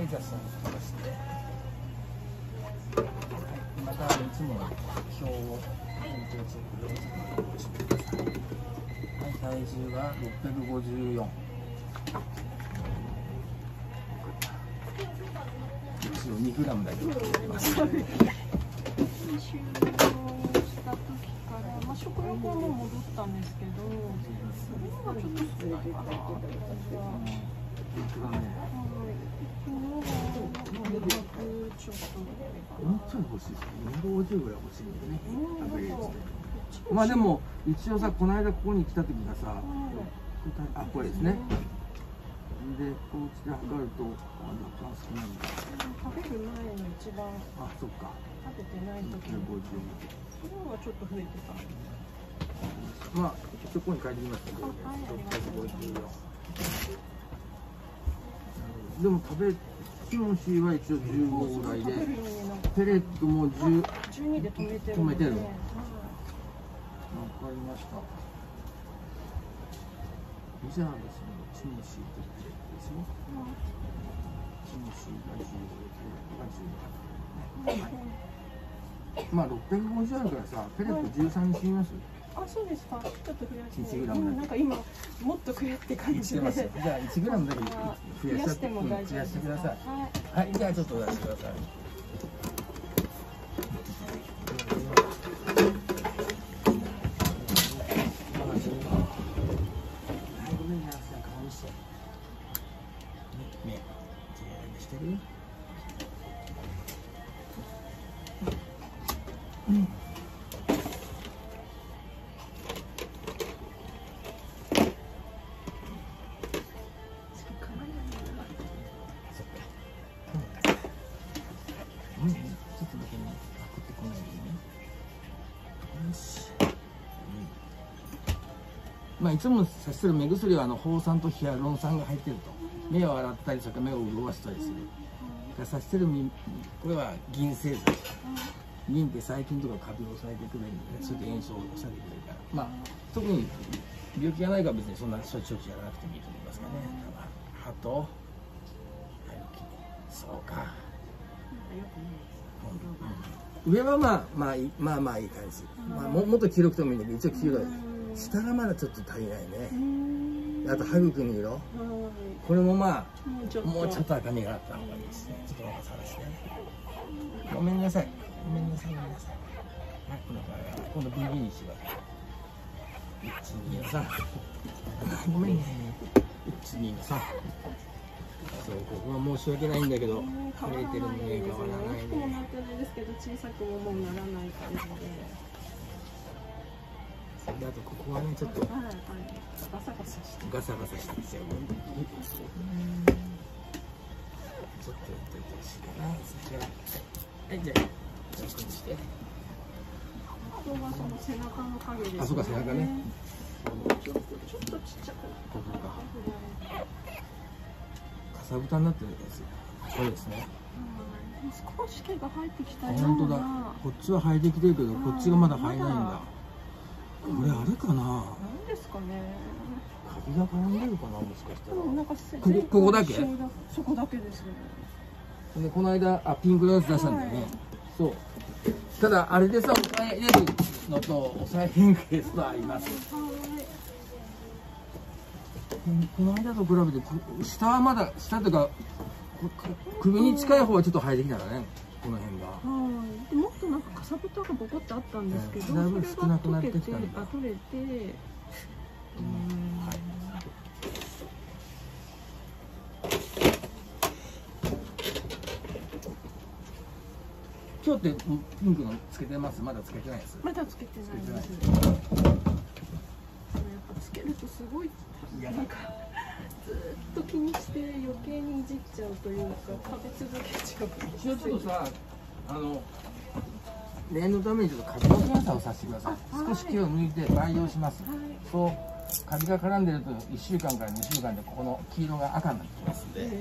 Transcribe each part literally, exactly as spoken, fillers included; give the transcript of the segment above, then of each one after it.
じゃあその飛ばして、はい、またいつもの表を体重チェックでしてください。はい、体重がろっぴゃくごじゅうよん。一応にグラムだけ入れます。 まあ、食欲はもう戻ったんですけど、それはちょっと少ないかな。 もうちょい欲しいですね。ごじゅうぐらい欲しいんだよね。アベレージで。まあでも一応さ、この間ここに来た時がさ、あ、これですね。で、お家で測ると、若干少ないんだ。 食べる前の一番。 あ、そっか。 食べてない時に。それはちょっと増えてた。 まあ、そこに書いてみますけど、ろっぴゃくごじゅうよん。でも食べキムチは一応じゅうごぐらいで、ペレットもじゅう、 じゅうにで止めてる。 止めてる。わかりました。じゃあですね、キムチとペレットですよ。キムチがじゅうご、ペレットがじゅうご。はい。まあろっぴゃくごじゅうあるからさ、ペレットじゅうさんにしてみます。 あ、そうですか。ちょっと増やして。 いちグラムだけ。 なんか今もっと増やって感じで。 じゃあいちグラムだけ増やしても大丈夫です。 増やしてください。はい、じゃあちょっと出してください。ごめんなさい、顔にして。目、きれいにしてる？うん。まあいつもさしてる目薬はあのホウ酸とヒアルロン酸が入ってると、目を洗ったりそれから目を潤したりする。がさしてるこれは銀製剤。銀って細菌とかカビを抑えてくれるので、それで炎症を抑えてくれるから、まあ特に病気がないから別にそんな処置やらなくてもいいと思いますがね。歯と歯茎、そうか。うん、上はまあまあまあまあいい感じ。まあももっと黄色くてもいいんだけど一応黄色い。下がまだちょっと足りないね。あと歯茎の色。これもまあもうちょっと赤みがあった方がいいですね。ちょっと若さですね。ごめんなさい。ごめんなさい。ごめんなさい。はい、この場合は今度 ビービー にします。いち、に、さん。ごめんね。いち、に、さん。そう、ここは申し訳ないんだけど、触れてるのね、変わらないね。 大きくもなってないですけど、小さくももうならない感じで。 あとここはねちょっとガサガサしてガサガサしてきちゃう。ちょっとやっといてほしいかな。そしたらはいじゃあちょっとして。 あとはその背中の影ですね。 あ、そうか背中ね。 ちょっとちょっとちっちゃくなった。 ここか。かさぶたになってるやつ。そうですね。 少し毛が生えてきたような。 本当だ。こっちは生えてきてるけどこっちがまだ生えないんだ。これあれかな。 なんですかね。 カビが絡んでるかな、もしかしたら。 なんかここここだけ？ そこだけですね。 でこの間あピンクのやつ出したんだよね。はい、そう。ただあれでさ抑えれるのと抑えへんケースとあります。はい、この間と比べて下はまだ下というか首に近い方はちょっと生えてきたからね。この辺が。 はい。もっとなんかかさぶたがボコってあったんですけど、 だいぶ少なくなってきたんだ。 取れて、うん、はい。 今日ってピンクのつけてます？まだつけてないです。 まだつけてないです。やっぱつけるとすごいなんかずっと気にして余計にいじっちゃうというか食べ続けちゃう。 一応ちょっとさあの。念のためにちょっとカビの検査をさせてください。少し毛を抜いて培養します。はい、そうカビが絡んでるといっしゅうかんからにしゅうかんでここの黄色が赤になってきますので、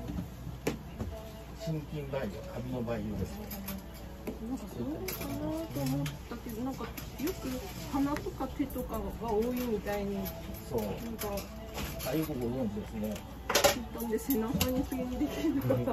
心筋培養、カビの培養です。 なんかそうかなと思ったけど、なんかよく鼻とか手とかが多いみたいに、 そう。 なんかあ、よくご存知ですね。 ったんで背中に急にできるのかな。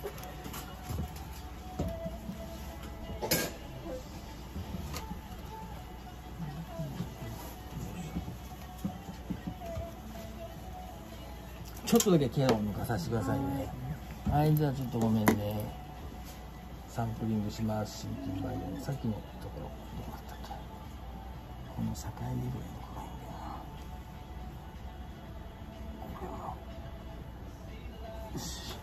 ちょっとだけ毛を抜かさせてくださいね。はい、じゃあちょっとごめんね。サンプリングします。心筋培養。さっきのところどうだったっけ。この境目ぐらいの方がいいんだよな。これは。よし。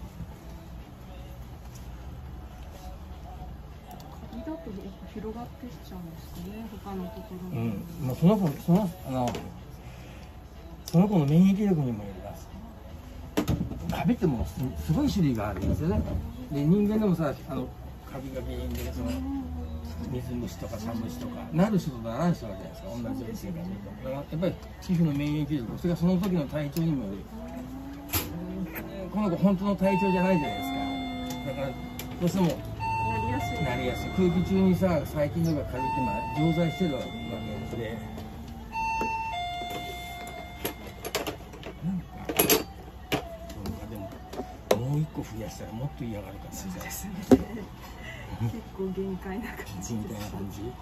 カビだとやっぱ広がってっちゃうんですかね。他のところ。 うん。まあその子そのあのその子の免疫力にもよります。カビってもう す, すごい種類があるんですよね。で人間でもさ、あのカビが原因でその水虫とかサムシとかなる人とならない人があるじゃないですか。同じように生活すると。だからやっぱり皮膚の免疫力、それがその時の体調にもよる。この子本当の体調じゃないじゃないですか。だからどうしてもなりやすい。 なりやすい。空気中にさ細菌とかカビってまあ常在してるわけで。もう一個増やしたらもっと嫌がるから。 そうですね。結構限界な感じ。 みたいな感じ。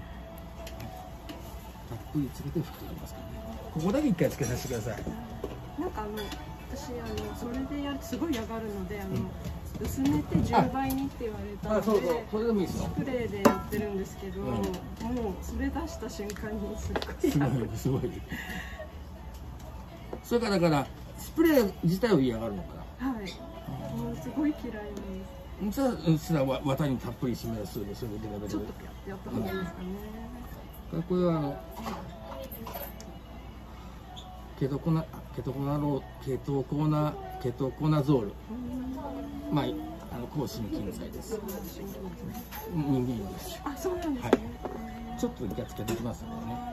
たっぷりつけて拭き取りますからね。ここだけ一回つけさせてください。 なんかあの私あのそれでやるすごい嫌がるのであの、うん、薄めてじゅうばいにって言われたので、 あ、そうそう、それでもいいですよ。 スプレーでやってるんですけど、うん、もうそれ出した瞬間にすごいすごいすごい。それからだからスプレー自体を嫌がるのかな。はい。もうすごい嫌いなんです。 じゃあ、それは綿にたっぷり締めするで、それでレベルで。 ちょっとやった方がいいですかね。 うん、これはあの。ケトコナ、ケトコナロー、ケトコナ、ケトコナゾール。まあ、あの抗心筋剤です。人間です。 あ、そうなんですね。 はい、ちょっと一回つけてきますのでね。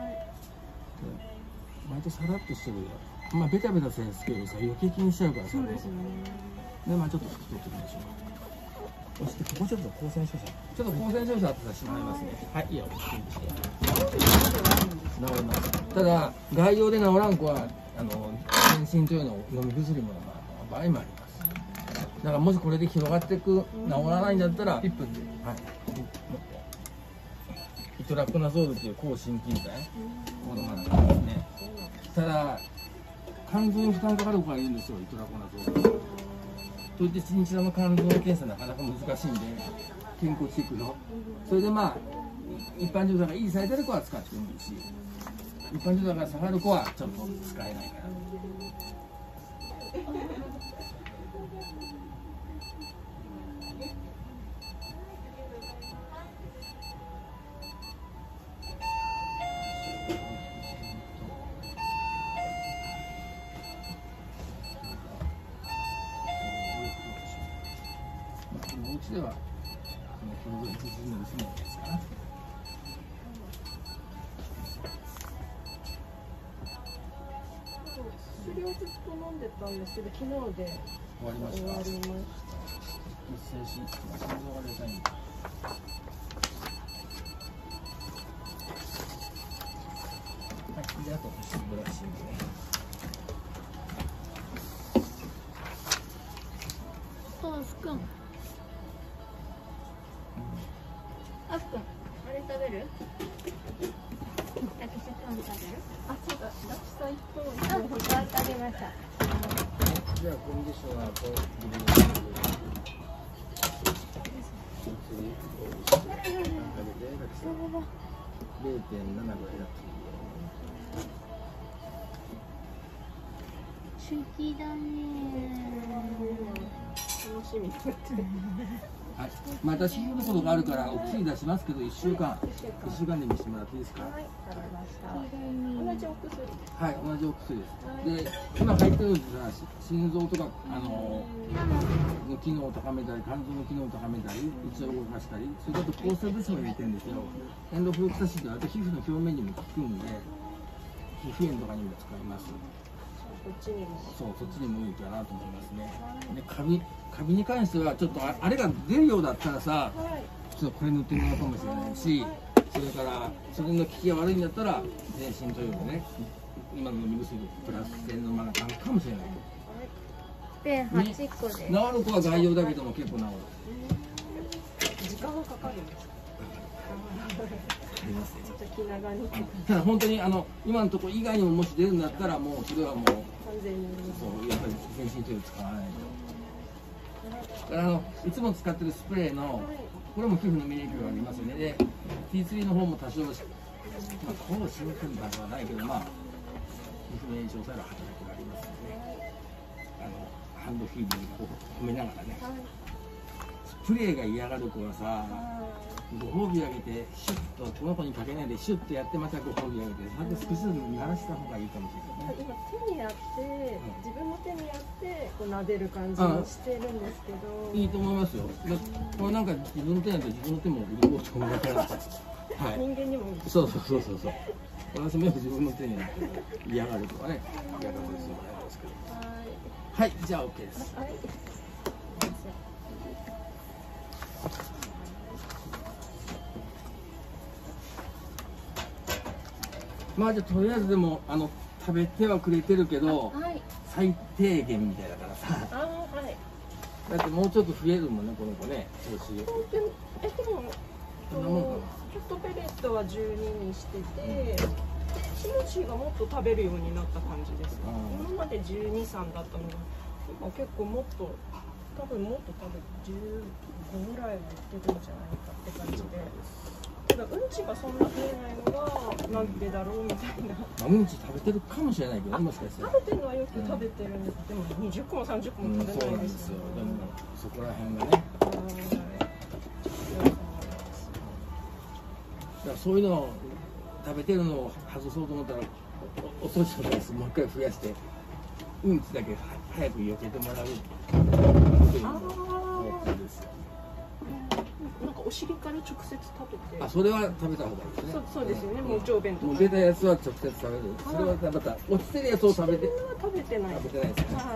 割とさらっとしてるよ。まあ、ベタベタせんすけどさ、余計気にしちゃうからさ。 そうですね。 で、まあ、ちょっと拭き取ってみましょう。そして、ここちょっと光線照射。ちょっと光線照射あってさせてもらいますね。はい、いいよ、いいして。治ります。ただ、外用で治らん子は、あの、全身というのを飲み薬も場合もあります。だから、もしこれで広がっていく、治らないんだったら、いっぷんで。はい。イトラコナゾールという抗心筋剤。このままですね。ただ、肝臓に負担かかる子がいるんですよ、イトラコナゾール。といって、チンチラの肝臓の検査なかなか難しいんで、健康チェックの。それでまあ、一般女性が維持されてる子は使ってもいいし、一般女性が下がる子はちょっと使えないから。お家では、この表現自身の娘ですかな。 薬をずっと飲んでたんですけど、昨日で終わりました。 終わりました。 一斉心臓が出たいんだ。はい、であとブラッシングね。 あ、ふくん。あ、ふくん。あれ食べる？私パン食べる？ あ、そうだ。ラキサイと。 あ、僕は食べました。 じゃあコンディショナーとグリーンジュース。ゼロてんななぐらいだった。 好きだね。 楽しみになってる。 はい、また皮膚のことがあるからお薬出しますけどいっしゅうかん、いっしゅうかんで見せてもらっていいですか。 はい、わかりました。同じお薬。 はい、同じお薬です。で、今入ってるのってさ、心臓とかあのの機能を高めたり、肝臓の機能を高めたり、胃腸を動かしたり、それだと抗生物質も入れてるんですよ。エンドフロキサシンってあと皮膚の表面にも効くんで、皮膚炎とかにも使います。 こっちにも。 そう、そっちにもいいかなと思いますね。で、カビ、カビに関してはちょっとあれが出るようだったらさ、 はい、 ちょっとこれ塗ってみようかもしれないし、それからそれの効きが悪いんだったら全身というかね、今の飲み薬プラス線のままあるかもしれない。 てんはちこで。 治る子は外用だけども結構治る。 時間はかかるんですか？ ありますね。 ちょっと気長に。 ただ本当にあの今のところ以外にももし出るんだったらもうそれはもう完全に。 そうやっぱり全身塗料使わないと。だからあのいつも使ってるスプレーのこれも皮膚の免疫力がありますよね。で ティースリー の方も多少まあこう仕事に場所はないけどまあ皮膚免疫を抑える働きがありますので、あのハンドフィーディングを褒めながらね。スプレーが嫌がる子はさ。ご褒美あげてシュッとこの子にかけないでシュッとやってまたご褒美あげてそれで少しずつ慣らした方がいいかもしれないね。 今手にやって、自分の手にやってこう撫でる感じにしてるんですけど。 いいと思いますよ。これなんか自分の手なんて自分の手も潤うと思うから。はい。 人間にも。 そうそうそうそうそう。私も自分の手にやって嫌がるとかね嫌がる人もないですけど。はい、じゃあ OK です。はい。まあじゃあとりあえずでもあの食べてはくれてるけど、はい、最低限みたいだからさ。あ、はい。だってもうちょっと増えるもんねこの子ね調子。 えでもそんなもんかな。 キャットペレットはじゅうににしてて、シモシーがもっと食べるようになった感じです。今までじゅうに、さんだったのが今結構もっと多分もっと多分じゅうごぐらいはいってるんじゃないかって感じで。うんちがそんな増えないのはなんでだろうみたいな。 うんち食べてるかもしれないけど、もしかしたら。 食べてるのはよく食べてるんです。でもにじゅっこもさんじゅっこも食べないですよ。 でもそこら辺がね。だからそういうのを食べてるのを外そうと思ったらお掃除の回数もう一回増やしてうんちだけ早く避けてもらうっていうのもいいですよ。 なんかお尻から直接食べて。 あ、それは食べた方がいいですね。 そう、そうですよね。もう腸弁とか。 もう出たやつは直接食べる。それはまた落ちてるやつを食べて。 食べてない。 食べてないですね。はい。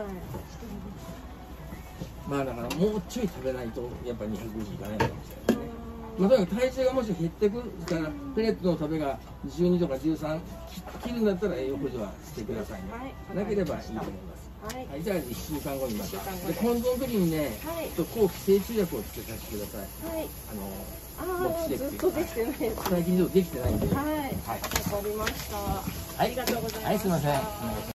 まあだからもうちょい食べないとやっぱにひゃくごじゅういかないかもしれないですね。まあとにかく体重がもし減ってくるからペレットの食べがじゅうにとかじゅうさん切るんだったら栄養補助はしてくださいね。はい、なければいいと思います。はい、はい、じゃあいっしゅうかんごにまた。で今度の時にね、はい、と後期成虫薬をつけさせてください。はい。あのあずっとできてない。 最近できてないんで。 はい。はい。わかりました。 はい。ありがとうございます。はい、すみません。